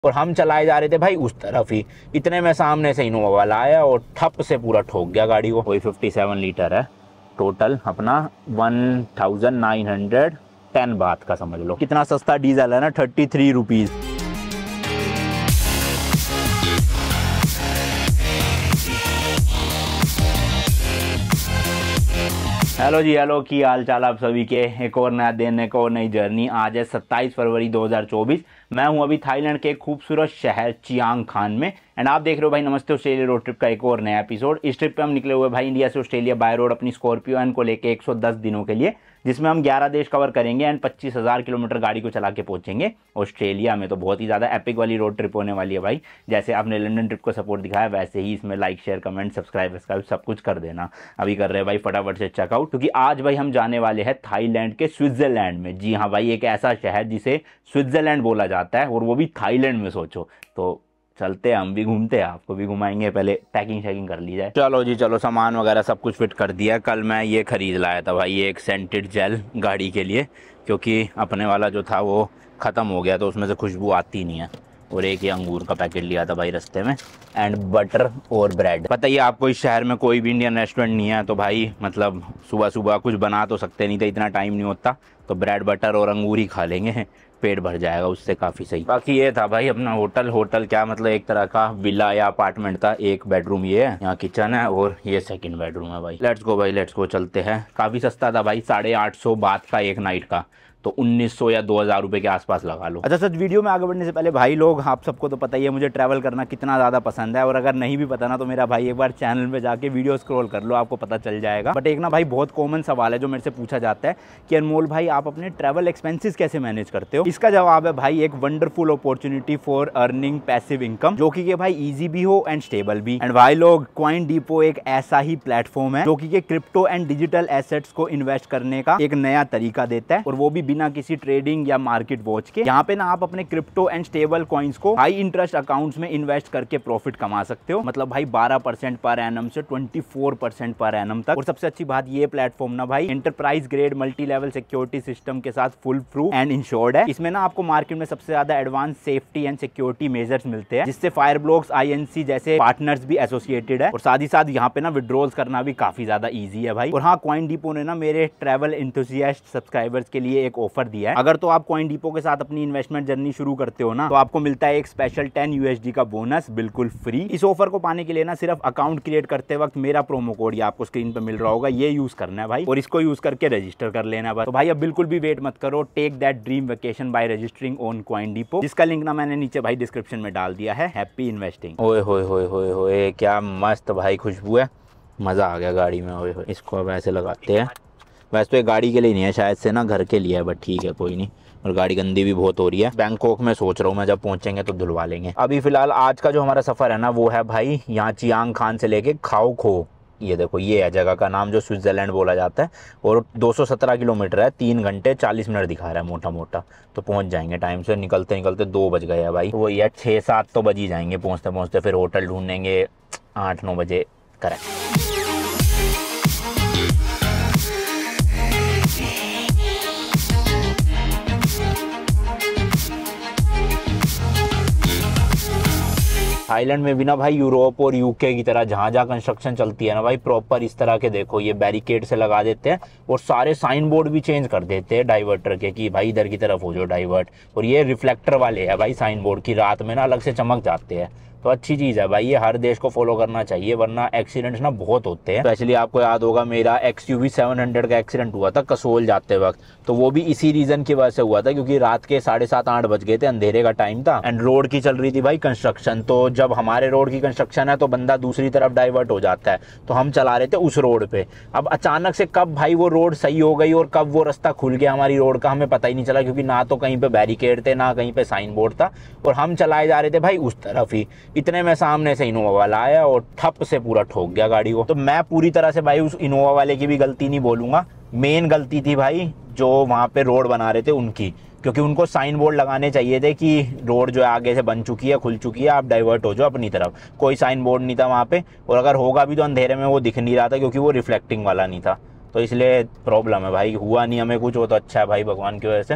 और हम चलाए जा रहे थे भाई उस तरफ ही। इतने में सामने से इनोवा वाला आया और ठप से पूरा ठोक गया गाड़ी को। वही 57 लीटर है टोटल अपना, 1910 बात का समझ लो। कितना सस्ता डीजल है ना, 33 रुपीज़। हेलो जी, हेलो, की हाल चाल आप सभी के। एक और नया दिन, एक और नई जर्नी। आज है 27 फरवरी 2024। मैं हूं अभी थाईलैंड के खूबसूरत शहर चियांग खान में, एंड आप देख रहे हो भाई नमस्ते ऑस्ट्रेलिया रोड ट्रिप का एक और नया एपिसोड। इस ट्रिप पे हम निकले हुए भाई इंडिया से ऑस्ट्रेलिया बाय रोड अपनी स्कॉर्पियो एन को लेके 110 दिनों के लिए, जिसमें हम 11 देश कवर करेंगे एंड 25,000 किलोमीटर गाड़ी को चला के पहुंचेंगे ऑस्ट्रेलिया में। तो बहुत ही ज़्यादा एपिक वाली रोड ट्रिप होने वाली है भाई। जैसे आपने लंदन ट्रिप को सपोर्ट दिखाया, वैसे ही इसमें लाइक शेयर कमेंट सब्सक्राइब सब कुछ कर देना। अभी कर रहे हैं भाई फटाफट से चेकआउट, क्योंकि आज भाई हम जाने वाले हैं थाईलैंड के स्विट्जरलैंड में। जी हाँ भाई, एक ऐसा शहर जिसे स्विट्जरलैंड बोला जाता है, और वो भी थाईलैंड में। सोचो, तो चलते हैं, हम भी घूमते हैं, आपको भी घुमाएंगे। पहले पैकिंग शैकिंग कर ली जाए। चलो जी चलो, सामान वगैरह सब कुछ फिट कर दिया। कल मैं ये खरीद लाया था भाई, ये एक सेंटेड जेल गाड़ी के लिए, क्योंकि अपने वाला जो था वो ख़त्म हो गया, तो उसमें से खुशबू आती नहीं है। और एक ये अंगूर का पैकेट लिया था भाई रास्ते में, एंड बटर और ब्रेड। पता ही आपको इस शहर में कोई भी इंडियन रेस्टोरेंट नहीं है, तो भाई मतलब सुबह सुबह कुछ बना तो सकते नहीं थे, इतना टाइम नहीं होता, तो ब्रेड बटर और अंगूर ही खा लेंगे, पेट भर जाएगा उससे, काफ़ी सही। बाकी ये था भाई अपना होटल क्या मतलब एक तरह का विला या अपार्टमेंट था। एक बेडरूम ये है, यहाँ किचन है, और ये सेकंड बेडरूम है भाई। लेट्स गो भाई, लेट्स गो, चलते हैं। काफ़ी सस्ता था भाई, 850 बात का एक नाइट का, तो 1900 या 2000 रुपए के आसपास लगा लो। अच्छा सच, वीडियो में आगे बढ़ने से पहले भाई लोग, आप सबको तो पता ही है मुझे ट्रैवल करना कितना ज़्यादा पसंद है, और अगर नहीं भी पता ना तो मेरा भाई एक बार चैनल में जाके वीडियो स्क्रॉल कर लो, आपको पता चल जाएगा। बट एक ना भाई बहुत कॉमन सवाल है जो मेरे से पूछा जाता है कि अनमोल भाई आप अपने ट्रैवल एक्सपेंसेस कैसे मैनेज करते हो। इसका जवाब है भाई एक wonderful opportunity for earning passive income, जो कि भाई ईजी भी हो एंड स्टेबल भी। एंड भाई लोग, कॉइन डिपो एक ऐसा ही प्लेटफॉर्म है जो कि क्रिप्टो एंड डिजिटल एसेट्स को इन्वेस्ट करने का एक नया तरीका देता है, और वो भी बिना किसी ट्रेडिंग या मार्केट वॉच के। यहाँ पे ना आप अपने क्रिप्टो एंड स्टेबल कॉइन्स को हाई इंटरेस्ट अकाउंट्स में इन्वेस्ट करके प्रॉफिट कमा सकते हो। मतलब भाई 12% पर एनम से 24% पर एनम तक। और सबसे अच्छी बात, ये प्लेटफॉर्म ना भाई enterprise grade multi level security system के साथ फुल प्रूफ एंड इंश्योर्ड है। इसमें ना आपको मार्केट में सबसे ज्यादा advance safety and security measures मिलते हैं, जिससे फायर ब्लॉक्स, INC जैसे पार्टनर्स भी एसोसिएटेड है। और साथ ही साथ यहाँ पे ना विड्रॉल्स करना भी काफी ज्यादा ईजी है भाई। और हाँ, कॉइन डिपो ने ना मेरे ट्रैवल एंथुसियास्ट सब्सक्राइबर्स के लिए एक ऑफर दिया है। अगर तो आप कॉइन डिपो के साथ अपनी इन्वेस्टमेंट जर्नी शुरू करते हो ना, तो आपको मिलता है एक स्पेशल 10 USD का बोनस बिल्कुल फ्री। इस ऑफर को पाने के लिए ना सिर्फ अकाउंट क्रिएट करते वक्त मेरा प्रोमो कोड ये आपको स्क्रीन पे मिल रहा होगा, ये यूज करना है भाई, और इसको यूज करके रजिस्टर कर लेना है। तो भाई अब बिल्कुल भी वेट मत करो, take that dream vacation by registering on CoinDepo, जिसका लिंक ना मैंने नीचे भाई डिस्क्रिप्शन में डाल दिया है। Happy investing. ओए होए होए होए होए, क्या मस्त भाई खुशबू है, मजा आ गया गाड़ी में। ओए होए, इसको अब ऐसे लगाते हैं। वैसे तो ये गाड़ी के लिए नहीं है, शायद से ना घर के लिए है, बट ठीक है कोई नहीं। और गाड़ी गंदी भी बहुत हो रही है। बैंकॉक में सोच रहा हूँ मैं, जब पहुंचेंगे तो धुलवा लेंगे। अभी फिलहाल आज का जो हमारा सफर है ना, वो है भाई यहाँ चियांग खान से लेके खाओ खो। ये देखो, ये है जगह का नाम जो स्विट्जरलैंड बोला जाता है, और 217 किलोमीटर है, 3 घंटे 40 मिनट दिखा रहा है मोटा मोटा। तो पहुंच जाएंगे टाइम से। निकलते निकलते 2 बज गए हैं भाई। तो वही है 6-7 तो बज ही जाएंगे पहुंचते पहुंचते। फिर होटल ढूंढेंगे 8-9 बजे करेक्ट। थाईलैंड में भी ना भाई यूरोप और UK की तरह जहाँ जहाँ कंस्ट्रक्शन चलती है ना भाई, प्रॉपर इस तरह के देखो ये बैरिकेड से लगा देते हैं, और सारे साइन बोर्ड भी चेंज कर देते हैं डाइवर्टर के, कि भाई इधर की तरफ हो जो डाइवर्ट। और ये रिफ्लेक्टर वाले है भाई साइन बोर्ड की, रात में ना अलग से चमक जाते हैं। तो अच्छी चीज़ है भाई, ये हर देश को फॉलो करना चाहिए, वरना एक्सीडेंट्स ना बहुत होते हैं। स्पेशली आपको याद होगा मेरा XUV 700 का एक्सीडेंट हुआ था कसोल जाते वक्त, तो वो भी इसी रीज़न की वजह से हुआ था, क्योंकि रात के 7:30-8 बज गए थे, अंधेरे का टाइम था, एंड रोड की चल रही थी भाई कंस्ट्रक्शन। तो जब हमारे रोड की कंस्ट्रक्शन है तो बंदा दूसरी तरफ डाइवर्ट हो जाता है, तो हम चला रहे थे उस रोड पे। अब अचानक से कब भाई वो रोड सही हो गई और कब वो रास्ता खुल गया हमारी रोड का, हमें पता ही नहीं चला, क्योंकि ना तो कहीं पे बैरिकेड थे ना कहीं पे साइन बोर्ड था, और हम चलाए जा रहे थे भाई उस तरफ ही। इतने में सामने से इनोवा वाला आया और ठप से पूरा ठोक गया गाड़ी को। तो मैं पूरी तरह से भाई उस इनोवा वाले की भी गलती नहीं बोलूंगा, मेन गलती थी भाई जो वहाँ पे रोड बना रहे थे उनकी, क्योंकि उनको साइन बोर्ड लगाने चाहिए थे कि रोड जो है आगे से बन चुकी है, खुल चुकी है, आप डाइवर्ट हो जाओ अपनी तरफ। कोई साइन बोर्ड नहीं था वहाँ पे, और अगर होगा भी तो अंधेरे में वो दिख नहीं रहा था, क्योंकि वो रिफ्लेक्टिंग वाला नहीं था। तो इसलिए प्रॉब्लम है भाई, हुआ नहीं हमें कुछ, वो तो अच्छा है भाई भगवान की वजह से।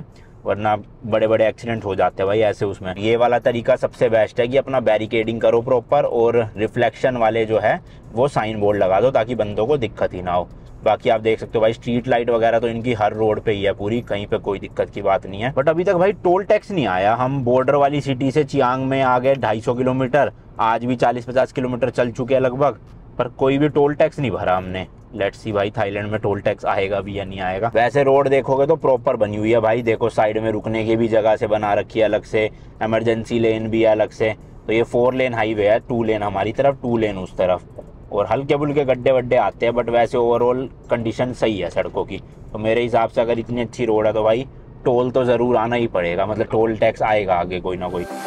वरना बड़े बड़े एक्सीडेंट हो जाते हैं भाई ऐसे उसमें। ये वाला तरीका सबसे बेस्ट है कि अपना बैरिकेडिंग करो प्रॉपर, और रिफ्लेक्शन वाले जो है वो साइन बोर्ड लगा दो ताकि बंदों को दिक्कत ही ना हो। बाकी आप देख सकते हो भाई स्ट्रीट लाइट वगैरह तो इनकी हर रोड पे ही है पूरी, कहीं पे कोई दिक्कत की बात नहीं है। बट अभी तक भाई टोल टैक्स नहीं आया। हम बॉर्डर वाली सिटी से चियांग में आ गए 250 किलोमीटर, आज भी 40-50 किलोमीटर चल चुके हैं लगभग, पर कोई भी टोल टैक्स नहीं भरा हमने। लेट्स सी भाई थाईलैंड में टोल टैक्स आएगा भी या नहीं आएगा। वैसे रोड देखोगे तो प्रॉपर बनी हुई है भाई, देखो साइड में रुकने की भी जगह से बना रखी है अलग से, इमरजेंसी लेन भी है अलग से। तो ये 4 लेन हाईवे है, 2 लेन हमारी तरफ, 2 लेन उस तरफ, और हल्के बुल्के गड्ढे वड्ढे आते हैं, बट वैसे ओवरऑल कंडीशन सही है सड़कों की। तो मेरे हिसाब से अगर इतनी अच्छी रोड है तो भाई टोल तो ज़रूर आना ही पड़ेगा, मतलब टोल टैक्स आएगा आगे कोई ना कोई।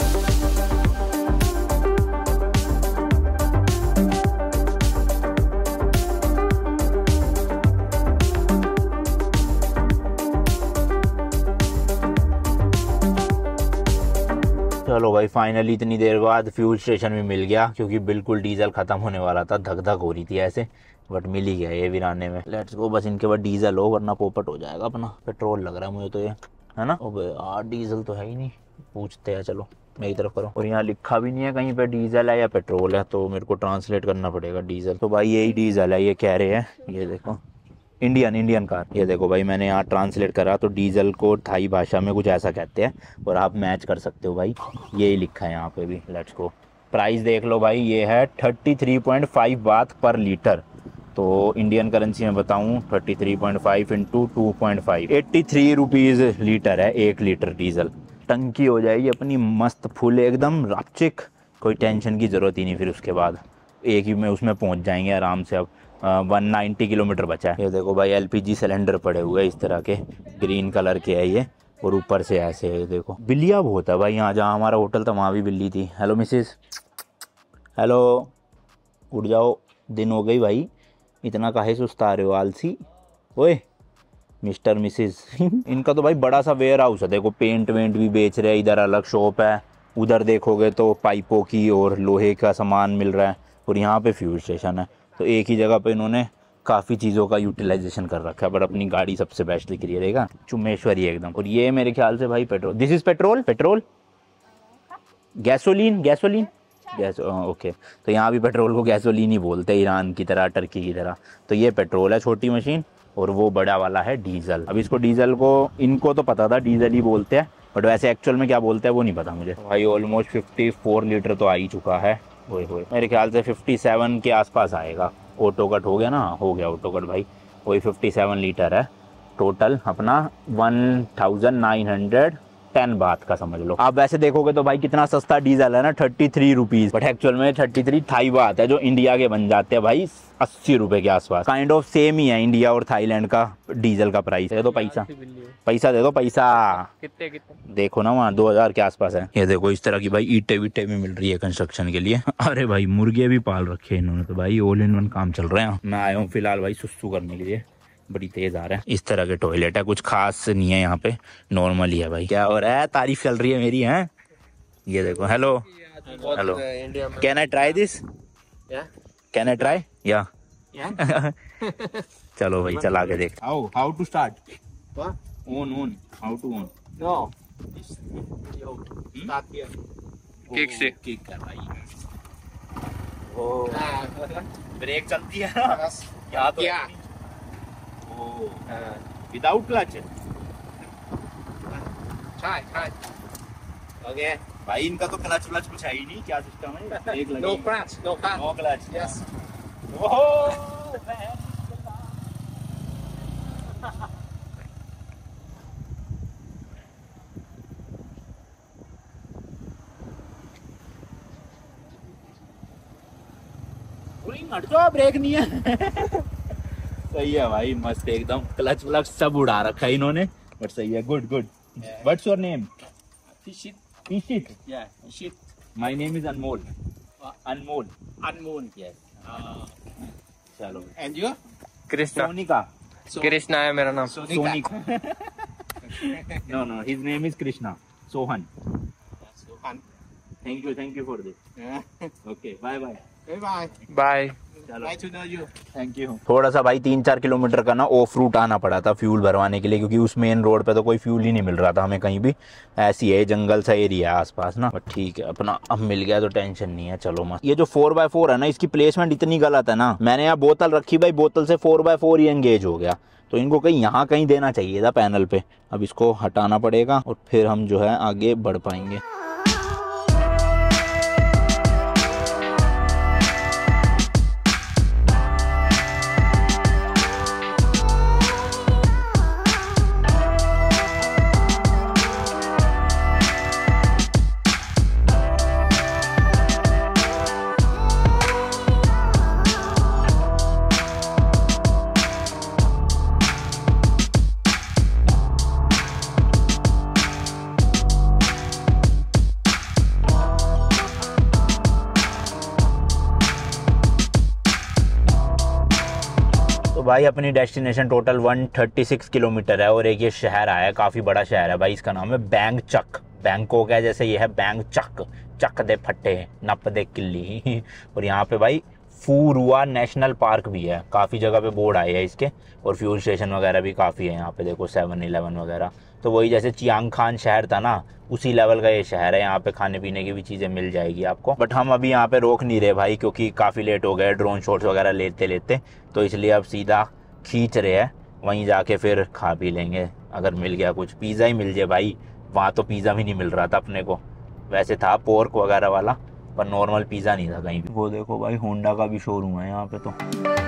चलो भाई फाइनली इतनी देर बाद फ्यूल स्टेशन भी मिल गया, क्योंकि बिल्कुल डीजल खत्म होने वाला था, धक धक हो रही थी ऐसे, बट मिल ही गया ये वीराने में। लेट्स गो, बस इनके बाद डीजल हो वरना पोपट हो जाएगा अपना। पेट्रोल लग रहा है मुझे तो ये, है ना? ओबे यार डीजल तो है ही नहीं, पूछते हैं चलो मेरी तरफ करो। और यहाँ लिखा भी नहीं है कहीं पे डीजल है या पेट्रोल है, तो मेरे को ट्रांसलेट करना पड़ेगा डीजल। तो भाई यही डीजल है ये कह रहे हैं, ये देखो इंडियन कार। ये देखो भाई मैंने यहाँ ट्रांसलेट करा तो डीजल को थाई भाषा में कुछ ऐसा कहते हैं, और आप मैच कर सकते हो भाई, यही लिखा है यहाँ पे भी। लेट्स गो, प्राइस देख लो भाई, ये है 33.5 बात पर लीटर। तो इंडियन करेंसी में बताऊँ 33.5 इंटू 2.5, 83 रुपीज़ लीटर है 1 लीटर डीजल। टंकी हो जाएगी अपनी मस्त फुल एकदम रापचिक, कोई टेंशन की ज़रूरत ही नहीं। फिर उसके बाद एक ही में उसमें पहुँच जाएंगे आराम से। अब 190 किलोमीटर बचा है। ये देखो भाई एलपीजी सिलेंडर पड़े हुए इस तरह के, ग्रीन कलर के है ये, और ऊपर से ऐसे है। देखो बिल्लियाँ बहुत है भाई यहाँ, जहाँ हमारा होटल था वहाँ भी बिल्ली थी। हेलो मिसिस, हेलो, उठ जाओ, दिन हो गई भाई, इतना काहे सुस्ता रहे हो आलसी। ओए मिस्टर मिसिस इनका तो भाई बड़ा सा वेयर हाउस है, देखो पेंट वेंट भी बेच रहे हैं, इधर अलग शॉप है, उधर देखोगे तो पाइपों की और लोहे का सामान मिल रहा है, और यहाँ पे फ्यूल स्टेशन है। तो एक ही जगह पे इन्होंने काफ़ी चीज़ों का यूटिलाइजेशन कर रखा है, पर अपनी गाड़ी सबसे बेस्ट दिख रही है, देखा चुम्मेश्वरी एकदम। और ये मेरे ख्याल से भाई petrol, this is petrol, petrol gasoline, gasoline gas, okay. तो यहाँ भी पेट्रोल को गैसोलीन ही बोलते हैं, ईरान की तरह, टर्की की तरह। तो ये पेट्रोल है छोटी मशीन, और वो बड़ा वाला है डीजल। अब इसको डीजल को, इनको तो पता था डीजल ही बोलते हैं, बट वैसे एक्चुअल में क्या बोलते हैं वो नहीं पता मुझे। भाई ऑलमोस्ट 54 लीटर तो आ ही चुका है। ओए होए, मेरे ख्याल से 57 के आसपास आएगा। ऑटो कट हो गया ना, हो गया ऑटो कट भाई, वही 57 लीटर है टोटल अपना, 1910 बात का समझ लो। आप वैसे देखोगे तो भाई कितना सस्ता डीजल है ना, 33 रुपीज़, बट एक्चुअल में 33 थाई बात है, जो इंडिया के बन जाते हैं भाई 80 रुपये के आसपास। काइंड ऑफ सेम ही है इंडिया और थाईलैंड का डीजल का प्राइस। दे दो पैसा, पैसा दे दो पैसा। कितने देखो ना वहाँ 2000 के आसपास है। ये देखो इस तरह की भाई ईटे वीटे भी मिल रही है कंस्ट्रक्शन के लिए। अरे भाई मुर्गे भी पाल रखे हैं इन्होंने, तो भाई ऑल इन वन काम चल रहे हैं। मैं आया हूँ फिलहाल भाई सुसु करने के लिए, बड़ी तेज आ रहा है। इस तरह के टॉयलेट है, कुछ खास नहीं है यहाँ पे, नॉर्मल ही है भाई। क्या हो रहा है, तारीफ चल रही है मेरी है। ये देखो, hello hello, can I try this, can I try या चलो भाई चला के देख। How to start, on how to on, no start here, kick से किक कर भाई। ओ ब्रेक चलती है ना यहाँ तो, विदाउट क्लच, ओके भाई। इनका तो क्लच व्लच कुछ है ही नहीं, क्या सिस्टम है? एक no clutch, no clutch, yes. ओहो हट जाओ, ब्रेक नहीं है सही है भाई, मस्त एकदम, क्लच व्लच सब उड़ा रखा है इन्होंने, बट सही है, good good. What's your name? Pishit. Pishit? Yeah, Pishit. My name is Anmol. Anmol. Anmol. Yes. चलो। And you? कृष्णा। सोनिका। कृष्णा है मेरा नाम। Sonika. No, his name is Krishna. Sohan. Sohan. Thank you for this. Okay, bye. Bye. Thank you. थोड़ा सा भाई 3-4 kilometre का ना of root आना पड़ा था फ्यूल भरवाने के लिए, क्योंकि उस मेन रोड पे तो कोई फ्यूल ही नहीं मिल रहा था हमें कहीं भी। ऐसी है, जंगल सा एरिया है आसपास ना, बट ठीक है अपना अब मिल गया तो टेंशन नहीं है। चलो मस्त। ये जो 4x4 है ना, इसकी प्लेसमेंट इतनी गलत है ना, मैंने यहाँ बोतल रखी भाई, बोतल से 4x4 ही एंगेज हो गया, तो इनको कहीं यहाँ कहीं देना चाहिए था पैनल पे। अब इसको हटाना पड़ेगा और फिर हम जो है आगे बढ़ पाएंगे। भाई अपनी डेस्टिनेशन टोटल 136 किलोमीटर है और एक ये शहर आया है, काफ़ी बड़ा शहर है भाई, इसका नाम है बैंगचक। बैंकॉक है जैसे, ये है बैंगचक, चक दे फट्टे नप दे किल्ली। और यहाँ पे भाई फूरुआ नेशनल पार्क भी है, काफ़ी जगह पे बोर्ड आए हैं इसके, और फ्यूल स्टेशन वगैरह भी काफ़ी है यहाँ पे, देखो 7-Eleven वगैरह। तो वही जैसे चियांग खान शहर था ना, उसी लेवल का ये शहर है। यहाँ पे खाने पीने की भी चीज़ें मिल जाएगी आपको, बट हम अभी यहाँ पे रोक नहीं रहे भाई, क्योंकि काफ़ी लेट हो गए ड्रोन शॉट्स वगैरह लेते लेते, तो इसलिए अब सीधा खींच रहे हैं, वहीं जाके फिर खा पी लेंगे अगर मिल गया कुछ। पिज़्ज़ा ही मिल जाए भाई, वहाँ तो पिज़्ज़ा भी नहीं मिल रहा था अपने को, वैसे था पोर्क वगैरह वाला, पर नॉर्मल पिज़्ज़ा नहीं था कहीं भी। वो देखो भाई होंडा का भी शोरूम है यहाँ पे तो।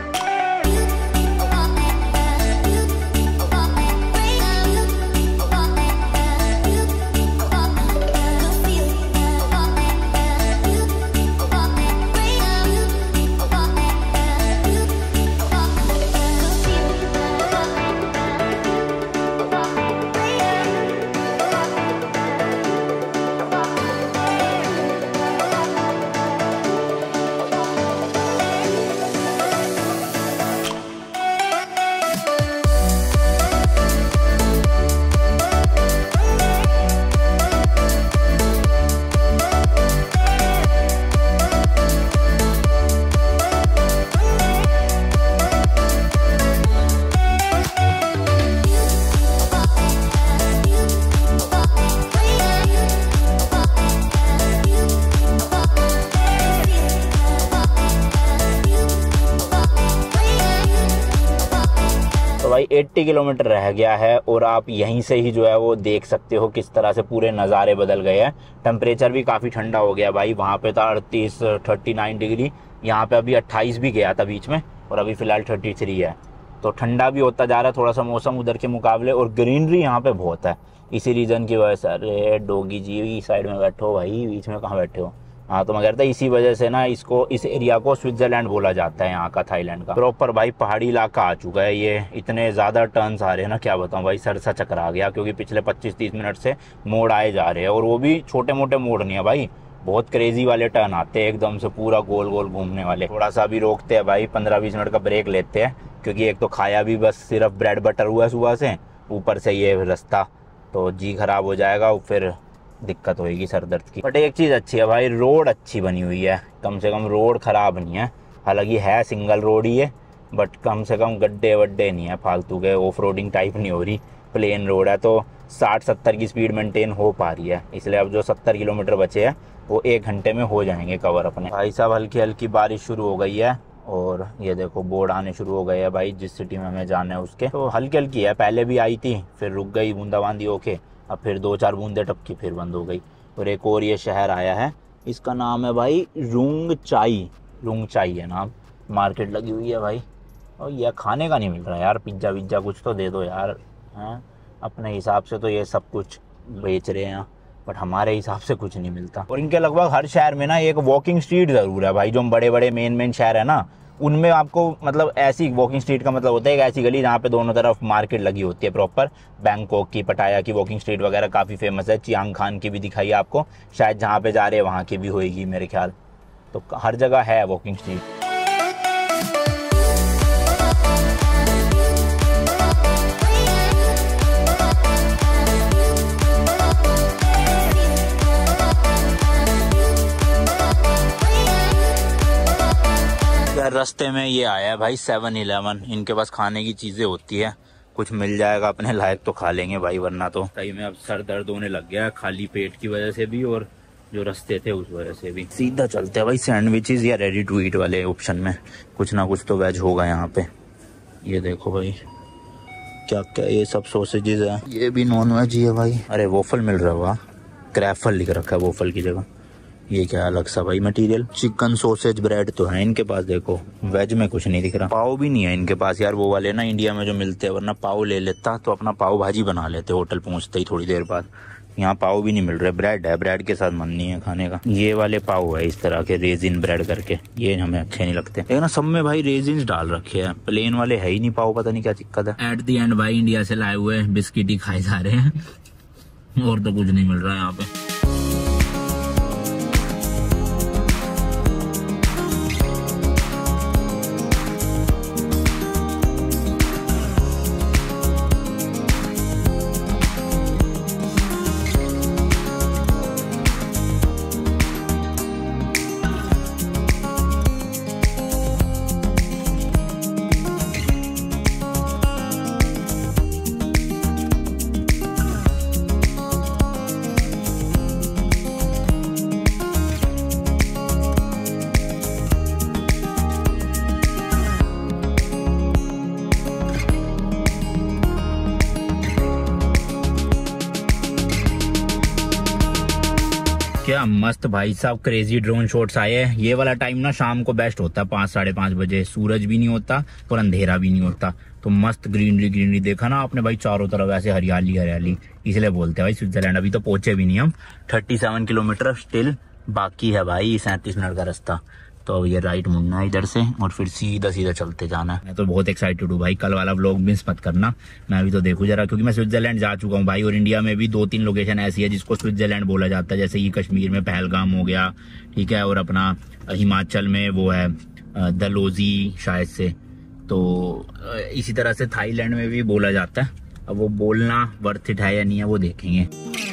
भाई 80 किलोमीटर रह गया है और आप यहीं से ही जो है वो देख सकते हो किस तरह से पूरे नज़ारे बदल गए हैं। टेम्परेचर भी काफ़ी ठंडा हो गया भाई, वहाँ पे था 39 डिग्री, यहाँ पे अभी 28 भी गया था बीच में, और अभी फ़िलहाल 33 है। तो ठंडा भी होता जा रहा है थोड़ा सा मौसम उधर के मुकाबले, और ग्रीनरी यहाँ पे बहुत है इसी रीज़न की वजह से। अरे डोगी जी साइड में बैठो भाई, बीच में कहाँ बैठे हो? हाँ तो मैं कहता इसी वजह से ना इसको, इस एरिया को स्विट्ज़रलैंड बोला जाता है यहाँ का, थाईलैंड का। प्रॉपर भाई पहाड़ी इलाका आ चुका है ये, इतने ज़्यादा टर्न्स आ रहे हैं ना, क्या बताऊँ भाई, सर सा चकरा गया, क्योंकि पिछले 25-30 मिनट से मोड़ आए जा रहे हैं, और वो भी छोटे मोटे मोड़ नहीं है भाई, बहुत क्रेजी वाले टर्न आते हैं एकदम से, पूरा गोल गोल घूमने वाले। थोड़ा सा भी रोकते हैं भाई, 15-20 मिनट का ब्रेक लेते हैं, क्योंकि एक तो खाया भी बस सिर्फ ब्रेड बटर हुआ है सुबह से, ऊपर से ये रास्ता, तो जी खराब हो जाएगा, फिर दिक्कत होएगी सर दर्द की। बट एक चीज़ अच्छी है भाई, रोड अच्छी बनी हुई है, कम से कम रोड ख़राब नहीं है, हालांकि है सिंगल रोड ही है, बट कम से कम गड्ढे वड्डे नहीं है फालतू के, ऑफ रोडिंग टाइप नहीं हो रही, प्लेन रोड है, तो 60-70 की स्पीड मेंटेन हो पा रही है। इसलिए अब जो 70 किलोमीटर बचे हैं वो 1 घंटे में हो जाएंगे कवर अपने। भाई साहब हल्की हल्की बारिश शुरू हो गई है, और ये देखो बोर्ड आने शुरू हो गए हैं भाई, जिस सिटी में हमें जाना है उसके। तो हल्की हल्की है, पहले भी आई थी, फिर रुक गई बूंदाबांदी होके, अब फिर 2-4 बूंदे टपकी, फिर बंद हो गई। और एक और ये शहर आया है, इसका नाम है भाई रुंगचाई है नाम, मार्केट लगी हुई है भाई। और यह खाने का नहीं मिल रहा यार, पिज्ज़ा विज्जा कुछ तो दे दो यार, हैं अपने हिसाब से तो ये सब कुछ बेच रहे हैं, बट हमारे हिसाब से कुछ नहीं मिलता। और इनके लगभग हर शहर में ना एक वॉकिंग स्ट्रीट ज़रूर है भाई, जो बड़े बड़े मेन शहर है ना, उनमें आपको मतलब ऐसी वॉकिंग स्ट्रीट का मतलब होता है कि ऐसी गली जहाँ पे दोनों तरफ मार्केट लगी होती है प्रॉपर। बैंकॉक की, पटाया की वॉकिंग स्ट्रीट वगैरह काफ़ी फेमस है, चियांग खान की भी दिखाई आपको, शायद जहाँ पे जा रहे हैं वहाँ की भी होएगी मेरे ख्याल, तो हर जगह है वॉकिंग स्ट्रीट। रास्ते में ये आया है भाई 7-Eleven। इनके पास खाने की चीजें होती है, कुछ मिल जाएगा अपने लायक तो खा लेंगे भाई, वरना तो सही में अब सर दर्द होने लग गया है, खाली पेट की वजह से भी और जो रास्ते थे उस वजह से भी। सीधा चलते हैं भाई सैंडविचेस या रेडी टू ईट वाले ऑप्शन में, कुछ ना कुछ तो वेज होगा यहाँ पे। ये देखो भाई क्या क्या ये सब सॉसेजेस है, ये भी नॉन वेज ही है भाई। अरे वोफल मिल रहा होगा, क्रैफल लिख रखा है वोफल की जगह। ये क्या अलग सा भाई मटेरियल। चिकन सॉसेज ब्रेड तो है इनके पास, देखो वेज में कुछ नहीं दिख रहा। पाव भी नहीं है इनके पास यार, वो वाले ना इंडिया में जो मिलते हैं, वरना पाव ले लेता तो अपना पाव भाजी बना लेते होटल पहुंचते ही थोड़ी देर बाद। यहाँ पाव भी नहीं मिल रहे, ब्रेड है, ब्रेड के साथ मन नहीं है खाने का। ये वाले पाव है इस तरह के रेजिन ब्रेड करके, ये हमें अच्छे नहीं लगते। लेकिन ना सब में भाई रेजिन डाल रखे हैं, प्लेन वाले है ही नहीं पाव, पता नहीं क्या दिक्कत है। एट दी एंड भाई इंडिया से लाए हुए बिस्किट ही खाए जा रहे हैं और तो कुछ नहीं मिल रहा है यहाँ पे। क्या मस्त भाई साहब क्रेजी ड्रोन शॉट्स आए हैं। ये वाला टाइम ना शाम को बेस्ट होता है, 5-5:30 बजे, सूरज भी नहीं होता और अंधेरा भी नहीं होता, तो मस्त ग्रीनरी ग्रीनरी देखा ना आपने भाई, चारों तरफ ऐसे हरियाली हरियाली, इसलिए बोलते हैं भाई स्विट्जरलैंड। अभी तो पहुंचे भी नहीं हम, 37 किलोमीटर स्टिल बाकी है भाई, 37 मिनट का रास्ता। तो ये राइट मुड़ना है इधर से और फिर सीधा सीधा चलते जाना है। मैं तो बहुत एक्साइटेड हूँ भाई, कल वाला व्लॉग मिस मत करना। मैं भी तो देखूं जरा, क्योंकि मैं स्विट्जरलैंड जा चुका हूँ भाई, और इंडिया में भी 2-3 लोकेशन ऐसी है जिसको स्विट्जरलैंड बोला जाता है। जैसे कि कश्मीर में पहलगाम हो गया, ठीक है, और अपना हिमाचल में वो है डलहौजी शायद से, तो इसी तरह से थाईलैंड में भी बोला जाता है। अब वो बोलना वर्थ इट है या नहीं है वो देखेंगे।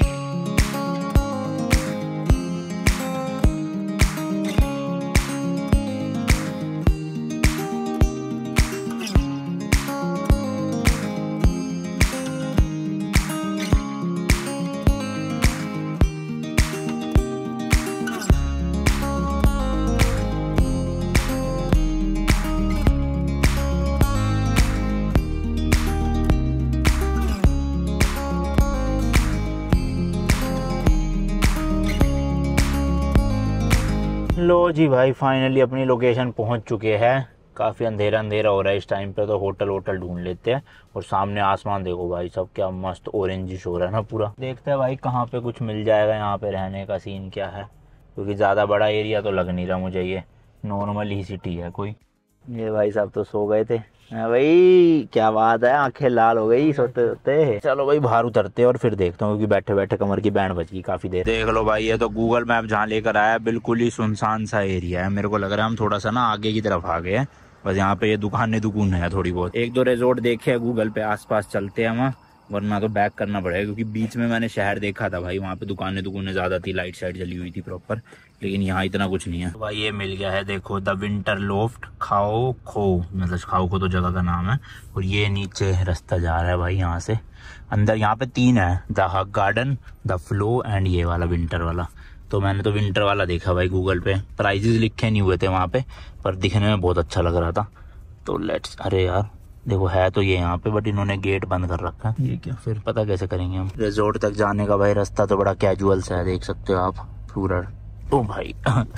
लो जी भाई फाइनली अपनी लोकेशन पहुंच चुके हैं। काफ़ी अंधेरा अंधेरा हो रहा है इस टाइम पे, तो होटल वोटल ढूंढ लेते हैं। और सामने आसमान देखो भाई सब, क्या मस्त ऑरेंजिश हो रहा है ना पूरा। देखते हैं भाई कहाँ पे कुछ मिल जाएगा, यहाँ पे रहने का सीन क्या है, क्योंकि ज़्यादा बड़ा एरिया तो लग नहीं रहा मुझे, ये नॉर्मल ही सिटी है कोई। ये भाई साहब तो सो गए थे। हाँ भाई क्या बात है, आंखें लाल हो गई सोते सोते। चलो भाई बाहर उतरते और फिर देखता हूँ, क्योंकि बैठे बैठे कमर की बैंड बज गई काफी देर। देख लो भाई ये तो गूगल मैप जहाँ लेकर आया बिल्कुल ही सुनसान सा एरिया है। मेरे को लग रहा है हम थोड़ा सा ना आगे की तरफ आ गए हैं, बस यहाँ पे ये दुकान है थोड़ी बहुत। 1-2 रिजॉर्ट देखे है गूगल पे, आसपास चलते हैं वहाँ, वरना तो बैक करना पड़ेगा। क्योंकि बीच में मैंने शहर देखा था भाई, वहाँ पे दुकानें ज्यादा थी, लाइट साइड जली हुई थी प्रॉपर, लेकिन यहाँ इतना कुछ नहीं है। तो भाई ये मिल गया है देखो, द विंटर लोफ्ट खाओ खो, मतलब खाओ खो तो जगह का नाम है। और ये नीचे रास्ता जा रहा है भाई यहाँ से अंदर। यहाँ पे 3 है, the hug garden, the flow and ये वाला विंटर वाला। तो मैंने तो विंटर वाला देखा भाई गूगल पे, प्राइजेस लिखे नहीं हुए थे वहाँ पे, पर दिखने में बहुत अच्छा लग रहा था। तो लेट्स, अरे यार देखो है तो ये यहाँ पे, बट इन्होंने गेट बंद कर रखा है। ये क्या फिर पता कैसे करेंगे हम। रिजॉर्ट तक जाने का भाई रास्ता तो बड़ा कैजुअल सा है, देख सकते हो आप पूरा। ओ भाई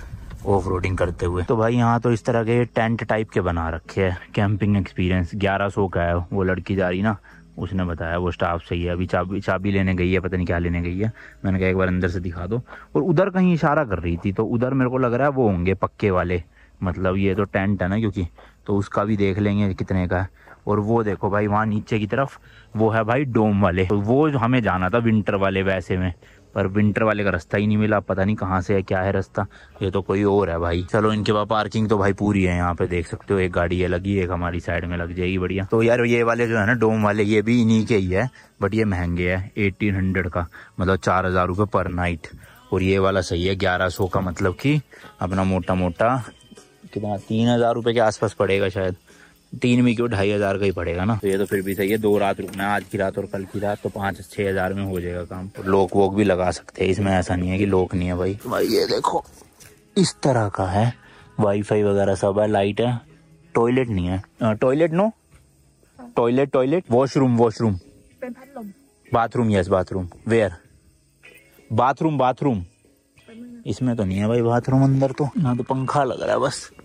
ऑफ रोडिंग करते हुए। तो भाई यहाँ तो इस तरह के टेंट टाइप के बना रखे हैं। कैंपिंग एक्सपीरियंस 1100 का है। वो लड़की जा रही ना, उसने बताया, वो स्टाफ से ही है, अभी चाबी लेने गई है, पता नहीं क्या लेने गई है। मैंने कहा एक बार अंदर से दिखा दो। और उधर कहीं इशारा कर रही थी, तो उधर मेरे को लग रहा है वो होंगे पक्के वाले, मतलब ये तो टेंट है ना क्योंकि, तो उसका भी देख लेंगे कितने का है। और वो देखो भाई वहाँ नीचे की तरफ वो है भाई डोम वाले, तो वो हमें जाना था विंटर वाले वैसे में, पर विंटर वाले का रास्ता ही नहीं मिला, पता नहीं कहाँ से है, क्या है रास्ता, ये तो कोई और है भाई। चलो इनके पास पार्किंग तो भाई पूरी है, यहाँ पे देख सकते हो एक गाड़ी है लगी, एक हमारी साइड में लग जाएगी बढ़िया। तो यार ये वाले जो है ना डोम वाले, ये भी इन्हीं के ही है, बट ये महंगे है, 1800 का, मतलब 4000 रुपये पर नाइट। और ये वाला सही है 1100 का, मतलब कि अपना मोटा मोटा कितना 3000 रुपये के आसपास पड़ेगा शायद, 3 में क्यों 2500 का ही पड़ेगा ना। तो ये तो फिर भी सही है, 2 रात रुकना है, आज की रात और कल की रात, तो 5-6 हज़ार में हो जाएगा काम। तो लॉक वॉक भी लगा सकते हैं इसमें, ऐसा नहीं है कि लॉक नहीं है भाई। भाई ये देखो इस तरह का है, वाईफाई वगैरह सब है, लाइट है, टॉयलेट नहीं है, toilet no toilet washroom bathroom, yes bathroom, where bathroom इसमें तो नहीं है भाई बाथरूम, अंदर तो यहाँ तो पंखा लग रहा है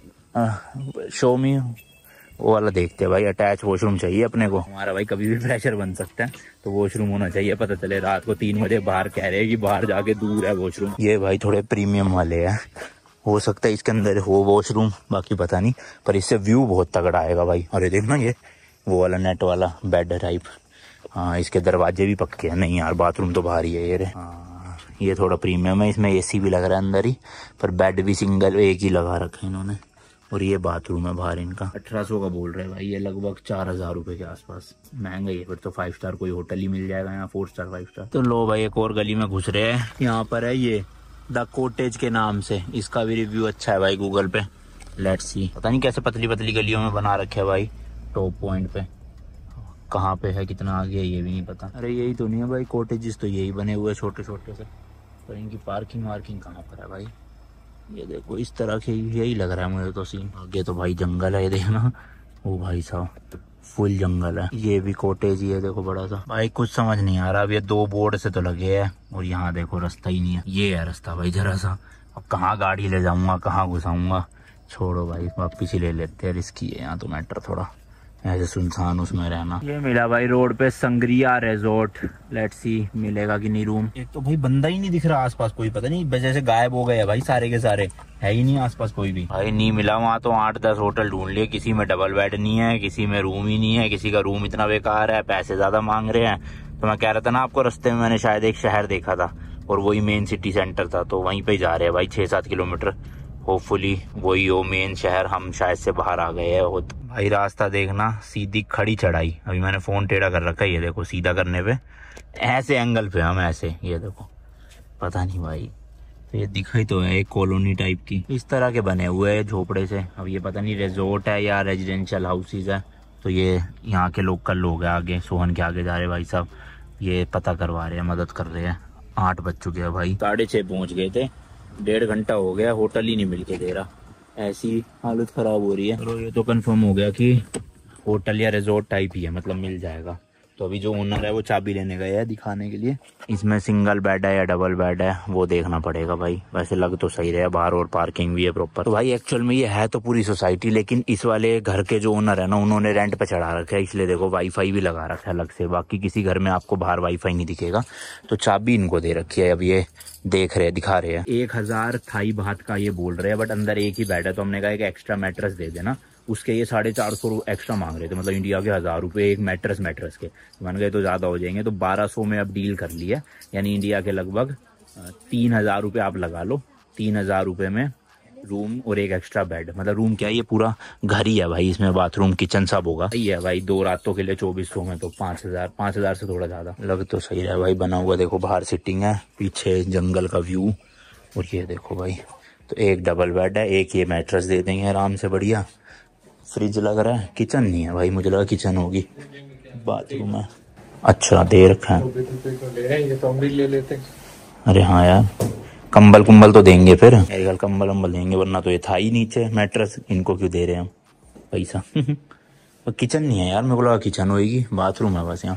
बस। शो मी वो वाला देखते हैं भाई, अटैच वॉशरूम चाहिए अपने को, हमारा भाई कभी भी प्रेशर बन सकता है, तो वॉशरूम होना चाहिए, पता चले रात को 3 बजे बाहर कह रहे हैं कि बाहर जाके दूर है वॉशरूम। ये भाई थोड़े प्रीमियम वाले हैं, हो सकता है इसके अंदर हो वॉशरूम, बाकी पता नहीं, पर इससे व्यू बहुत तगड़ा आएगा भाई। अरे देखना ये वो वाला नेट वाला बेड टाइप, हाँ इसके दरवाजे भी पक्के हैं, नहीं यार बाथरूम तो बाहर ही है ये रे। हाँ ये थोड़ा प्रीमियम है, इसमें एसी भी लग रहा है अंदर ही, पर बेड भी सिंगल एक ही लगा रखा है इन्होंने। और ये बाथरूम है बाहर इनका, 1800 का बोल रहे हैं भाई, ये लगभग 4000 रुपये के आसपास, महंगा ही है। फिर तो 5 स्टार कोई होटल ही मिल जाएगा यहाँ, 4 स्टार 5 स्टार। तो लो भाई एक और गली में घुस रहे हैं, यहाँ पर है ये द कॉटेज के नाम से, इसका भी रिव्यू अच्छा है भाई गूगल पे। लेट्स सी, पता नहीं कैसे पतली पतली गलियों में बना रखे है भाई, टॉप पॉइंट पे, कहाँ पे है कितना आगे है ये भी नहीं पता। अरे यही तो नहीं है भाई कॉटेजेस, तो यही बने हुए छोटे छोटे से, पर इनकी पार्किंग वार्किंग कहाँ पर है भाई। ये देखो इस तरह के यही लग रहा है मुझे तो सीन। आगे तो भाई जंगल है, ये देखना, वो भाई साहब फुल जंगल है। ये भी कॉटेज ही है देखो बड़ा सा। भाई कुछ समझ नहीं आ रहा, अब ये 2 बोर्ड से तो लगे हैं, और यहाँ देखो रास्ता ही नहीं है। ये है रास्ता भाई जरा सा, अब कहाँ गाड़ी ले जाऊंगा, कहाँ घुसाऊंगा, छोड़ो भाई वापिस ही ले लेते हैं, रिस्की है यहाँ तो मैटर थोड़ा, ऐसे सुनसान उसमें रहना। ये मिला भाई रोड पे संग्रिया रिजॉर्ट, लेट्स सी मिलेगा कि नहीं रूम। एक तो भाई बंदा ही नहीं दिख रहा आसपास, कोई पता नहीं वजह से गायब हो गए हैं भाई सारे के सारे, है ही नहीं आसपास कोई भी भाई, नहीं मिला। वहाँ तो 8-10 होटल ढूंढ लिए, किसी में डबल बेड नहीं है, किसी में रूम ही नहीं है, किसी का रूम इतना बेकार है, पैसे ज्यादा मांग रहे हैं। तो मैं कह रहा था ना आपको, रास्ते में मैंने शायद एक शहर देखा था, और वही मेन सिटी सेंटर था, तो वहीं पे जा रहे हैं भाई 6-7 किलोमीटर, होपफुली वही हो मेन शहर, हम शायद से बाहर आ गए हैं। भाई रास्ता देखना, सीधी खड़ी चढ़ाई, अभी मैंने फोन टेढ़ा कर रखा है, ये देखो सीधा करने पे ऐसे एंगल पे हम ऐसे, ये देखो पता नहीं भाई, तो ये दिखाई तो है एक कॉलोनी टाइप की, इस तरह के बने हुए हैं झोपड़े से। अब ये पता नहीं रिजॉर्ट है या रेजिडेंशियल हाउसेज है, तो ये यहाँ के लोकल लोग हैं, आगे सोहन के आगे जा रहे भाई साहब, ये पता करवा रहे हैं, मदद कर रहे हैं। 8 बज चुके हैं भाई, 6:30 पहुँच गए थे, 1.5 घंटा हो गया, होटल ही नहीं मिल के दे रहा, ऐसी हालत खराब हो रही है। तो ये तो कंफर्म हो गया कि होटल या रिजॉर्ट टाइप ही है, मतलब मिल जाएगा। तो अभी जो ओनर है वो चाबी लेने गए हैं दिखाने के लिए, इसमें सिंगल बेड है या डबल बेड है वो देखना पड़ेगा भाई। वैसे लग तो सही रहा, बाहर और पार्किंग भी है प्रॉपर। तो भाई एक्चुअल में ये है तो पूरी सोसाइटी, लेकिन इस वाले घर के जो ओनर है ना, उन्होंने रेंट पे चढ़ा रखा है, इसलिए देखो वाईफाई भी लगा रखा है अलग से, बाकी किसी घर में आपको बाहर वाईफाई नहीं दिखेगा। तो चाबी इनको दे रखी है, अब ये देख रहे हैं, दिखा रहे हैं। 1000 थाई बात का ये बोल रहे हैं, बट अंदर एक ही बेड है, तो हमने कहा एक एक्स्ट्रा मैट्रेस दे देना, उसके ये 450 एक्स्ट्रा मांग रहे थे, मतलब इंडिया के 1000 रुपये एक मैट्रेस के। मान गए तो ज़्यादा हो जाएंगे, तो 1200 में अब डील कर लिया, यानी इंडिया के लगभग 3000 रुपये आप लगा लो, 3000 रुपये में रूम और एक एक्स्ट्रा बेड, मतलब रूम क्या है, ये पूरा घर ही है भाई, इसमें बाथरूम किचन सब होगा। सही है भाई, 2 रातों के लिए 2400 में तो 5000 से थोड़ा ज़्यादा लग तो सही है भाई। बना हुआ देखो, बाहर सिटिंग है, पीछे जंगल का व्यू, और ये देखो भाई, तो एक डबल बेड है, एक ये मैट्रेस दे देंगे आराम से, बढ़िया। फ्रिज लग रहा है, किचन नहीं है भाई, मुझे लगा किचन होगी, बाथरूम है। अच्छा दे रखा है, ये तो हम भी ले लेते हैं। अरे हाँ यार, कंबल तो देंगे फिर, मेरे ख्याल कंबल देंगे, वरना तो ये था ही नीचे मैट्रेस, इनको क्यों दे रहे हैं हम पैसा। पर किचन नहीं है यार, मेरे को लगा किचन होगी, बाथरूम है बस यहाँ,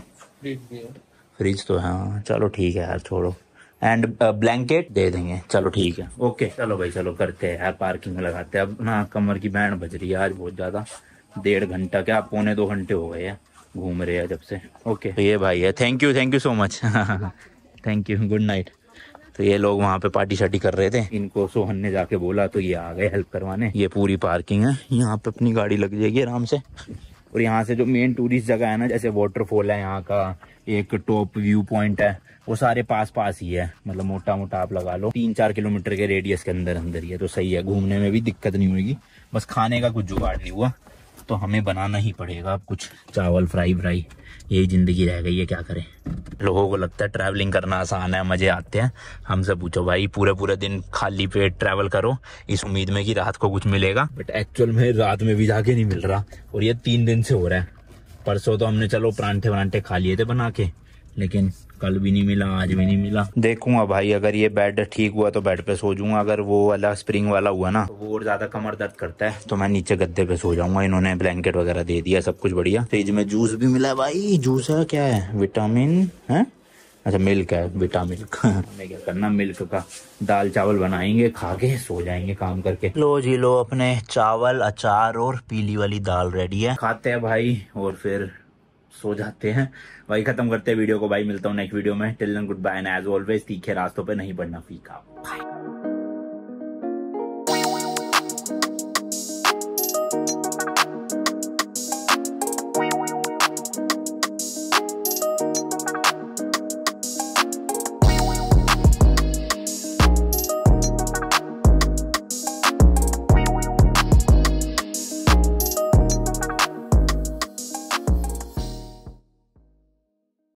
फ्रिज तो है। हाँ चलो ठीक है यार, छोड़ो। एंड ब्लैंकेट दे देंगे, चलो ठीक है, ओके। चलो भाई चलो करते हैं यार, पार्किंग में लगाते हैं। अब ना कमर की बैंड बज रही है आज बहुत ज्यादा, 1.5 घंटा क्या 2.25 घंटे हो गए हैं घूम रहे हैं जब से। ओके तो ये भाई है, thank you so much, thank you, good night. तो ये लोग वहाँ पे पार्टी शार्टी कर रहे थे, इनको सोहन ने जाके बोला तो ये आ गए हेल्प करवाने। ये पूरी पार्किंग है, यहाँ पे अपनी गाड़ी लग जाएगी आराम से। और यहाँ से जो मेन टूरिस्ट जगह है ना, जैसे वाटरफॉल है यहाँ का, एक टॉप व्यू पॉइंट है, वो सारे पास ही है, मतलब मोटा मोटा आप लगा लो 3-4 किलोमीटर के रेडियस के अंदर ही है, तो सही है, घूमने में भी दिक्कत नहीं होगी। बस खाने का कुछ जुगाड़ नहीं हुआ, तो हमें बनाना ही पड़ेगा अब कुछ। चावल फ्राई यही जिंदगी रह गई है, क्या करें। लोगों को लगता है ट्रैवलिंग करना आसान है, मजे आते हैं। हमसे पूछो भाई, पूरे दिन खाली पेट ट्रैवल करो इस उम्मीद में कि रात को कुछ मिलेगा, बट एक्चुअल में रात में भी जाके नहीं मिल रहा। और ये 3 दिन से हो रहा है। परसों तो हमने चलो परांठे खा लिए थे बना के, लेकिन कल भी नहीं मिला, आज भी नहीं मिला। देखूंगा भाई, अगर ये बेड ठीक हुआ तो बेड पे सो जाऊंगा, अगर वो वाला स्प्रिंग वाला हुआ ना तो वो और ज्यादा कमर दर्द करता है तो मैं नीचे गद्दे पे सो जाऊंगा। इन्होंने ब्लैंकेट वगैरह दे दिया, सब कुछ बढ़िया। फ्रिज में जूस भी मिला है भाई। जूस है क्या है, विटामिन है, अच्छा मिल्क है, विटामिन हमें क्या करना, मिल्क का दाल चावल बनाएंगे, खा के सो जाएंगे काम करके। लो जी लो, अपने चावल अचार और पीली वाली दाल रेडी है, खाते हैं भाई और फिर सो जाते हैं। वही खत्म करते हैं वीडियो को भाई। मिलता हूँ नेक्स्ट वीडियो में। Till then goodbye and as always तीखे रास्तों पे नहीं पड़ना फीका। बाय।